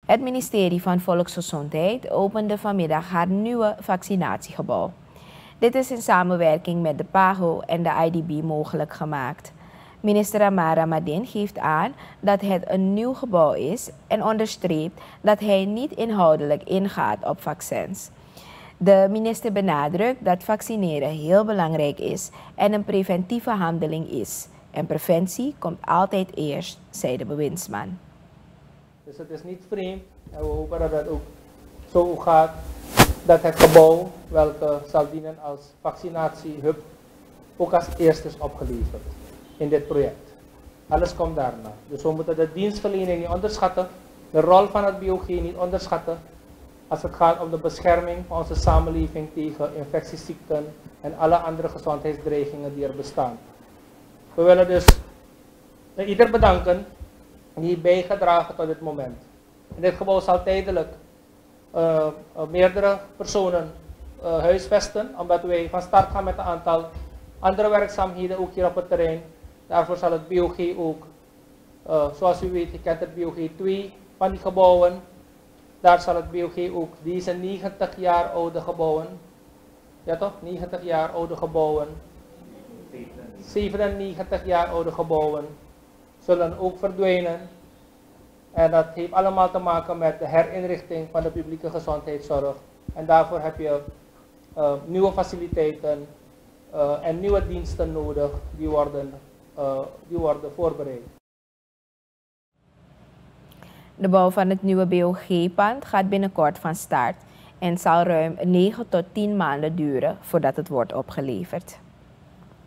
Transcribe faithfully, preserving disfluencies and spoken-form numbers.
Het ministerie van Volksgezondheid opende vanmiddag haar nieuwe vaccinatiegebouw. Dit is in samenwerking met de PAHO en de I D B mogelijk gemaakt. Minister Amara Madin geeft aan dat het een nieuw gebouw is en onderstreept dat hij niet inhoudelijk ingaat op vaccins. De minister benadrukt dat vaccineren heel belangrijk is en een preventieve handeling is. En preventie komt altijd eerst, zei de bewindsman. Dus het is niet vreemd en we hopen dat het ook zo gaat dat het gebouw, welke zal dienen als vaccinatiehub, ook als eerste is opgeleverd in dit project. Alles komt daarna. Dus we moeten de dienstverlening niet onderschatten, de rol van het B O G niet onderschatten, als het gaat om de bescherming van onze samenleving tegen infectieziekten en alle andere gezondheidsdreigingen die er bestaan. We willen dus ieder bedanken die bijgedragen tot dit moment. In dit gebouw zal tijdelijk uh, uh, meerdere personen uh, huisvesten, omdat wij van start gaan met een aantal andere werkzaamheden ook hier op het terrein. Daarvoor zal het B O G ook, uh, zoals u weet, je kent het B O G twee van die gebouwen. Daar zal het B O G ook deze negentig jaar oude gebouwen, ja toch, negentig jaar oude gebouwen, zevenennegentig jaar oude gebouwen, zullen ook verdwijnen. En dat heeft allemaal te maken met de herinrichting van de publieke gezondheidszorg. En daarvoor heb je uh, nieuwe faciliteiten uh, en nieuwe diensten nodig die worden, uh, die worden voorbereid. De bouw van het nieuwe B O G-pand gaat binnenkort van start en zal ruim negen tot tien maanden duren voordat het wordt opgeleverd.